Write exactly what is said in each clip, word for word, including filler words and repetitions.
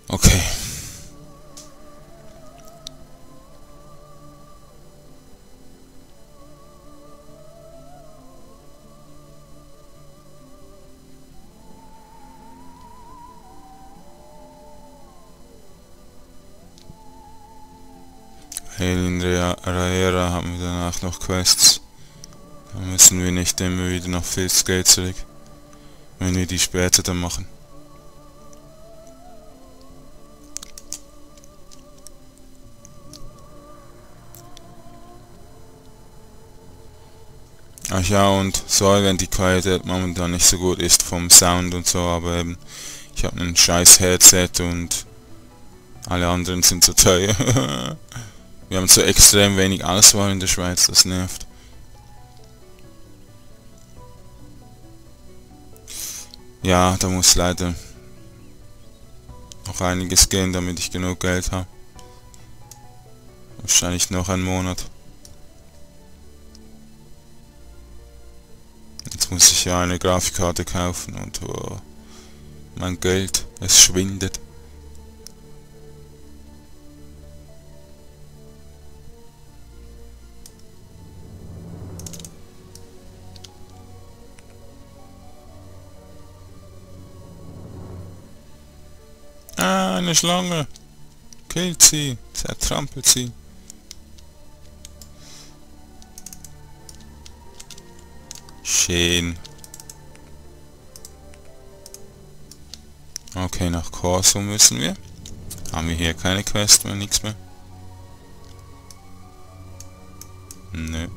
Okay. In Raera haben wir danach noch Quests. Da müssen wir nicht immer wieder nach Fizzgate zurück, wenn wir die später dann machen. Ach ja, und sorry, wenn die Qualität momentan nicht so gut ist vom Sound und so, aber eben, ich habe ein scheiß Headset und alle anderen sind so teuer. Wir haben so extrem wenig Auswahl in der Schweiz, das nervt. Ja, da muss leider noch einiges gehen, damit ich genug Geld habe. Wahrscheinlich noch einen Monat. Jetzt muss ich ja eine Grafikkarte kaufen und oh, mein Geld, es schwindet. Ah, eine Schlange. Killt sie, zertrampelt sie. Schön. Okay, nach Corso müssen wir. Haben wir hier keine Quest mehr, nichts mehr? Nö.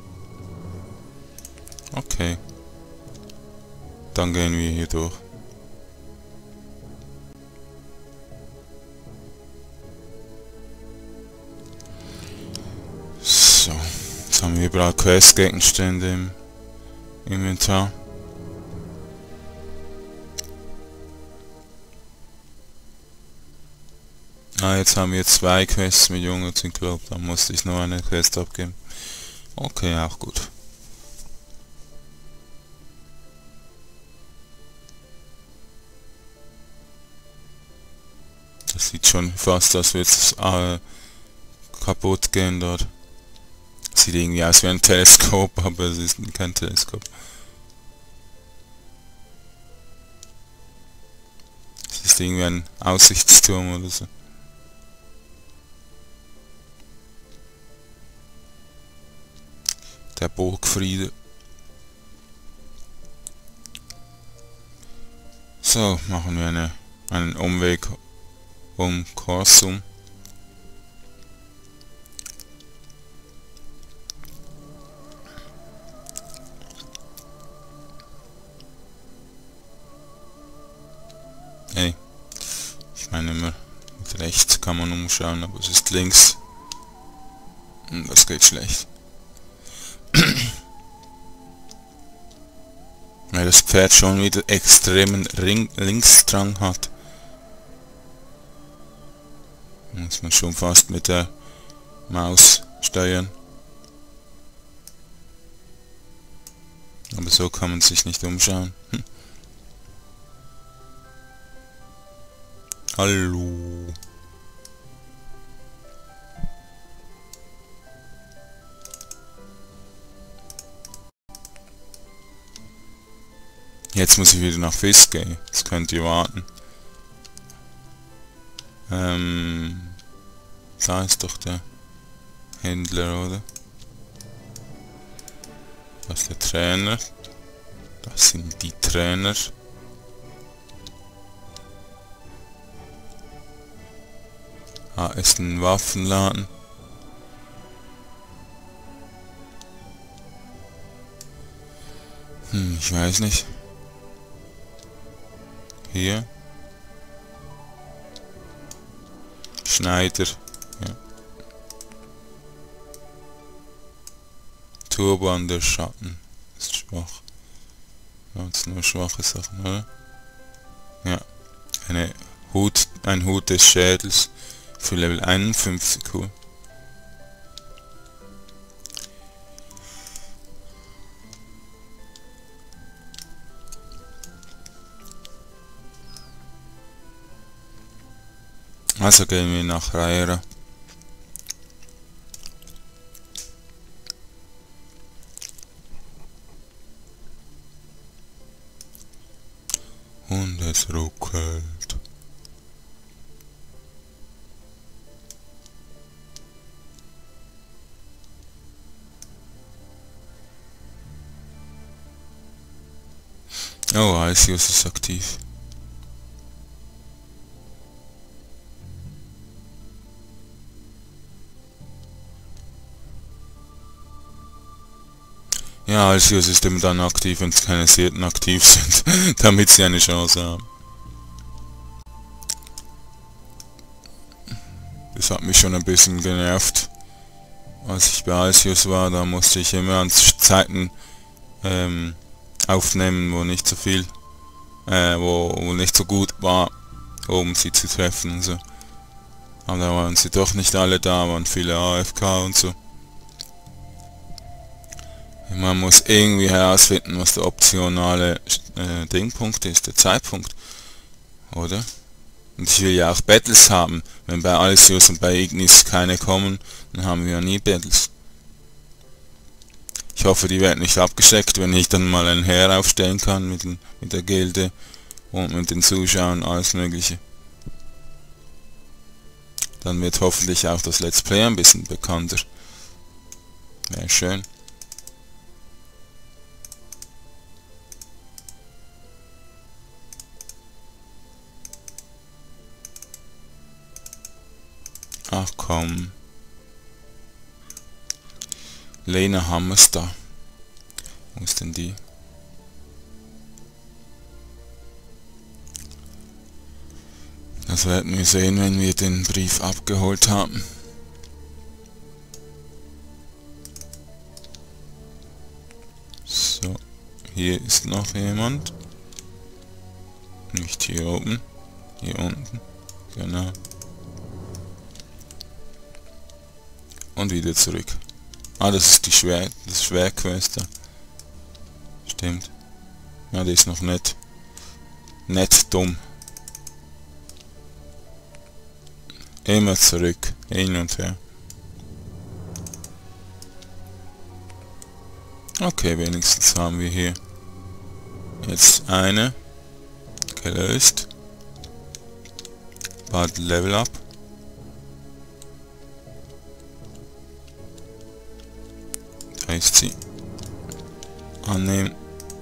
Okay. Dann gehen wir hier durch. So. Jetzt haben wir überall Quest-Gegenstände im Inventar. Ah, jetzt haben wir zwei Quests mit Jungen Zyklop, dann musste ich noch eine Quest abgeben. Okay, auch gut. Das sieht schon fast, als würde es äh, kaputt gehen dort. Sieht irgendwie aus wie ein Teleskop, aber es ist kein Teleskop. Es ist irgendwie ein Aussichtsturm oder so. Der Burgfriede. So, machen wir eine, einen Umweg um Corsum. Hey, ich meine immer, mit rechts kann man umschauen, aber es ist links. Und das geht schlecht. Weil das Pferd schon wieder extremen Ring Linksdrang hat. Muss man schon fast mit der Maus steuern. Aber so kann man sich nicht umschauen. Hm. Hallo. Jetzt muss ich wieder nach Fizzgate. Das könnt ihr warten. Ähm, da ist doch der Händler, oder? Das ist der Trainer. Das sind die Trainer. Ah, ist ein Waffenladen. Hm, ich weiß nicht. Hier. Schneider. Ja. Turban der Schatten. Ist schwach. Ganz nur schwache Sachen, oder? Ja. Eine Hut, ein Hut des Schädels für Level einundfünfzig, cool. Also gehen wir nach Raera. Und es ruckelt. Oh, Alcius ist aktiv. Ja, Alcius ist immer dann aktiv, wenn keine Sierten aktiv sind, damit sie eine Chance haben. Das hat mich schon ein bisschen genervt. Als ich bei Alcius war, da musste ich immer an Zeiten ähm, aufnehmen, wo nicht so viel, äh, wo, wo nicht so gut war, um sie zu treffen und so. Aber da waren sie doch nicht alle da, waren viele A F K und so. Man muss irgendwie herausfinden, was der optionale äh, Dingpunkt ist, der Zeitpunkt, oder? Und ich will ja auch Battles haben. Wenn bei Alcius und bei Ignis keine kommen, dann haben wir ja nie Battles. Ich hoffe, die werden nicht abgeschreckt, wenn ich dann mal ein Heer aufstellen kann mit, den, mit der Gilde und mit den Zuschauern, alles mögliche. Dann wird hoffentlich auch das Let's Play ein bisschen bekannter. Wäre schön. Ach komm. Lena Hammerster. Wo ist denn die? Das werden wir sehen, wenn wir den Brief abgeholt haben. So, hier ist noch jemand. Nicht hier oben, hier unten. Genau. Und wieder zurück. Ah, das ist die Schwer, das Schwerquest. Stimmt. Ja, die ist noch nett. Nett dumm. Immer zurück. Hin und her. Okay, wenigstens haben wir hier jetzt eine gelöst. Bald Level Up. Da ist sie. Annehmen.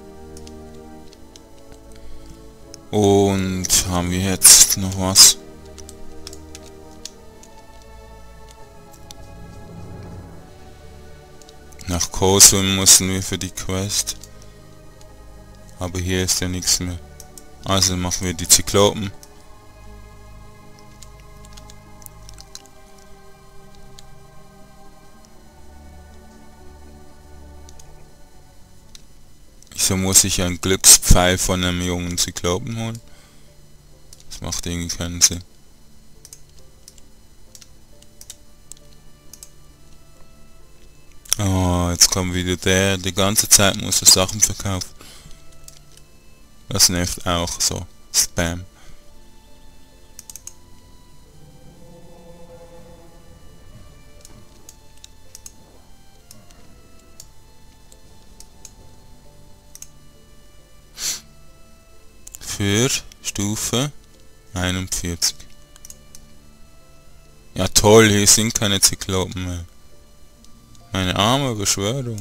Und haben wir jetzt noch was? Nach Kosum mussten wir für die Quest. Aber hier ist ja nichts mehr. Also machen wir die Zyklopen. So muss ich einen Glückspfeil von einem jungen Zyklopen holen. Das macht irgendwie keinen Sinn. Oh, jetzt kommt wieder der, die ganze Zeit muss er Sachen verkaufen. Das nervt auch so. Spam. Für Stufe einundvierzig. Ja toll, hier sind keine Zyklopen mehr. Meine arme Beschwörung.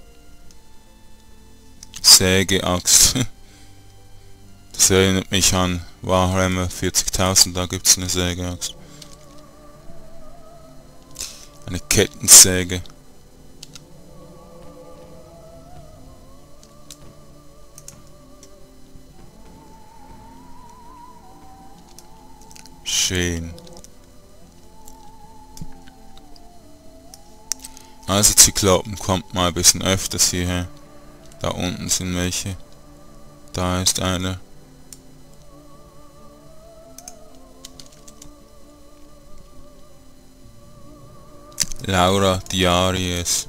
Sägeaxt. Das erinnert mich an Warhammer vierzigtausend, da gibt es eine Sägeaxt. Eine Kettensäge. Schön. Also Zyklopen kommt mal ein bisschen öfters hierher. Da unten sind welche. Da ist einer. Laura Diaries.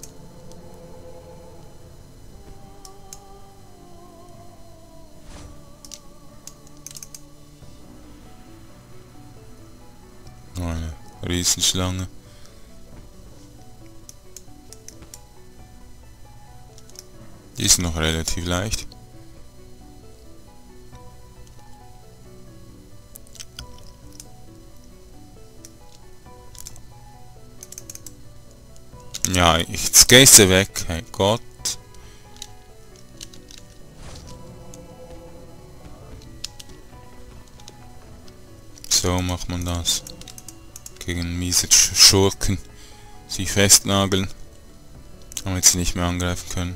Riesenschlange. Die ist noch relativ leicht. Ja, jetzt gehst du weg, hey Gott. So macht man das. Gegen miese Schurken. Sie festnageln. Damit sie nicht mehr angreifen können.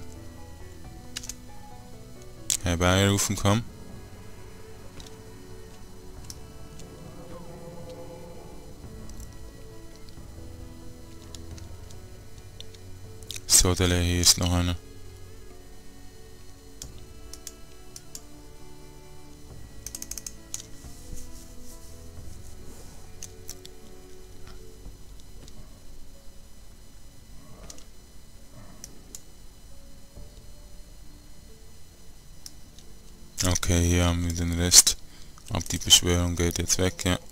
Herbeirufen, komm. So, der hier ist noch einer. Okay, hier haben wir den Rest. Ab die Beschwörung geht jetzt weg, ja.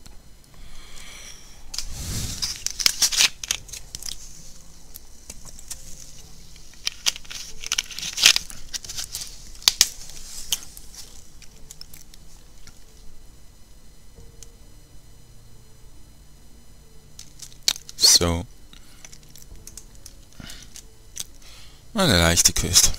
So. Eine leichte Quest.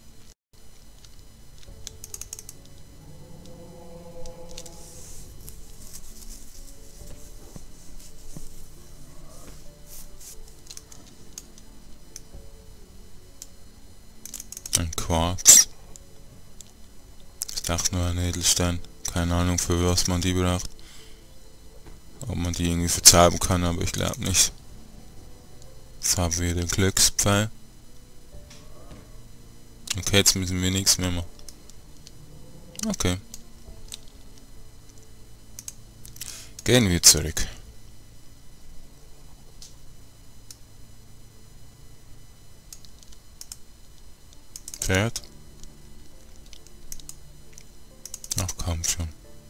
Ein Quarz. Ich dachte nur ein Edelstein. Keine Ahnung, für was man die braucht. Ob man die irgendwie verzaubern kann, aber ich glaube nicht. Jetzt haben wir den Glückspfeil. Okay, jetzt müssen wir nichts mehr machen. Okay. Gehen wir zurück. Pferd. Ach komm schon.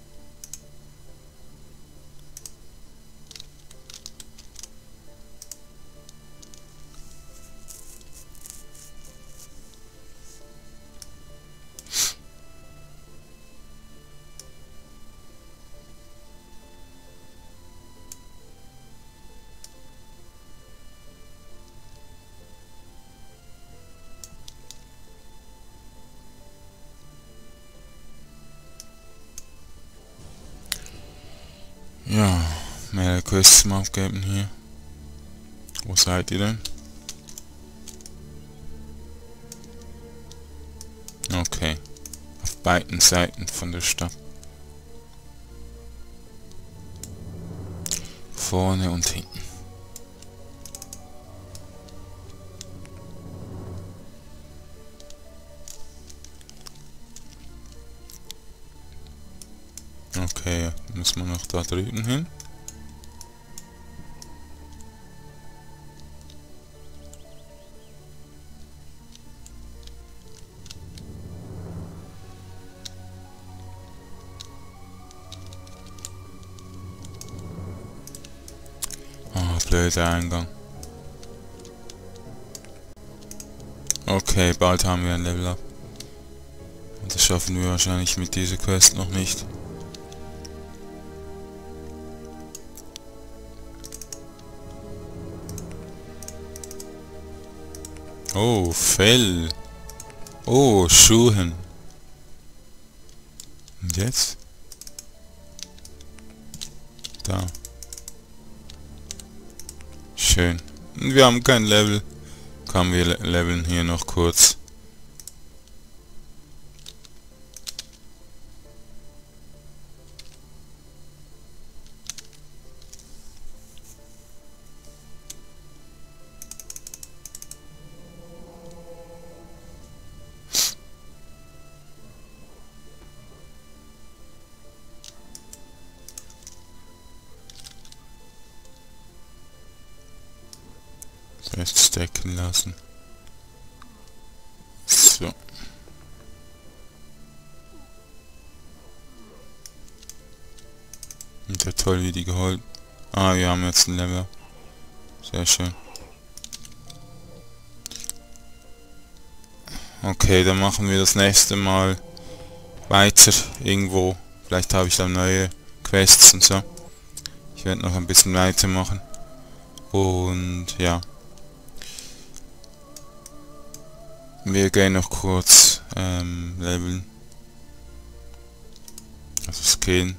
Ja, mehr Quests zum Aufgeben hier. Wo seid ihr denn? Okay. Auf beiden Seiten von der Stadt. Vorne und hinten. Okay, muss man noch da drüben hin. Ah, blöder Eingang. Okay, bald haben wir ein Level Up. Und das schaffen wir wahrscheinlich mit dieser Quest noch nicht. Oh, Fell. Oh, Schuhen. Und jetzt? Da. Schön. Und wir haben kein Level. Kommen wir le leveln hier noch kurz. Zuerst stecken lassen. So. Und ja toll, wie die geholt Ah, wir haben jetzt ein Level. Sehr schön. Okay, dann machen wir das nächste Mal weiter irgendwo. Vielleicht habe ich dann neue Quests und so. Ich werde noch ein bisschen weitermachen. Und ja. Wir gehen noch kurz ähm, leveln. Also skillen.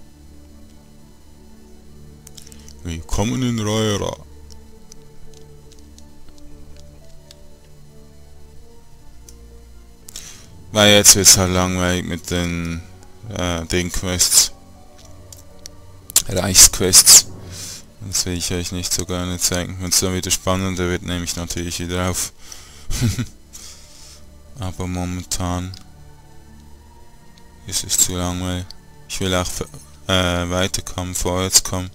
Willkommen in Reura. Weil jetzt wird es halt langweilig mit den äh, den Quests. Reichsquests. Das will ich euch nicht so gerne zeigen. Wenn es dann wieder spannender wird, nehme ich natürlich wieder auf. Aber momentan ist es zu langweilig. Ich will auch äh, weiterkommen, vorwärts kommen.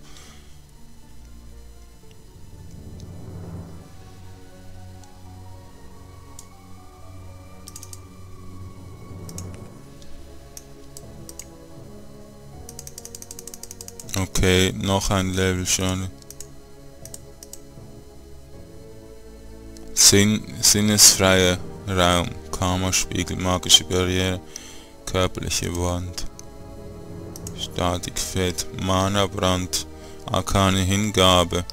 Okay, noch ein Level schon. Sinn, sinnesfreier Raum, Karma-Spiegel, magische Barriere, körperliche Wand, Statikfeld, Mana-Brand, arkane Hingabe.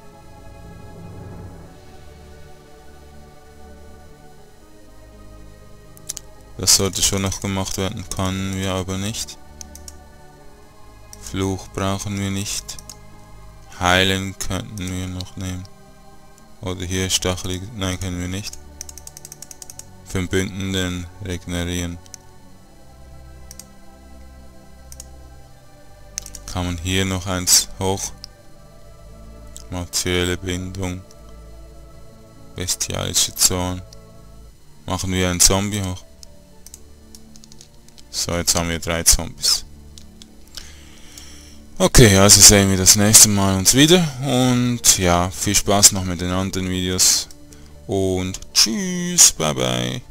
Das sollte schon noch gemacht werden, können wir aber nicht. Fluch brauchen wir nicht. Heilen könnten wir noch nehmen. Oder hier stachelig, nein, können wir nicht. Verbündeten regenerieren. Kann man hier noch eins hoch. Martiale Bindung. Bestialische Zorn. Machen wir einen Zombie hoch. So, jetzt haben wir drei Zombies. Okay, also sehen wir das nächste Mal uns wieder und ja, viel Spaß noch mit den anderen Videos und tschüss, bye bye.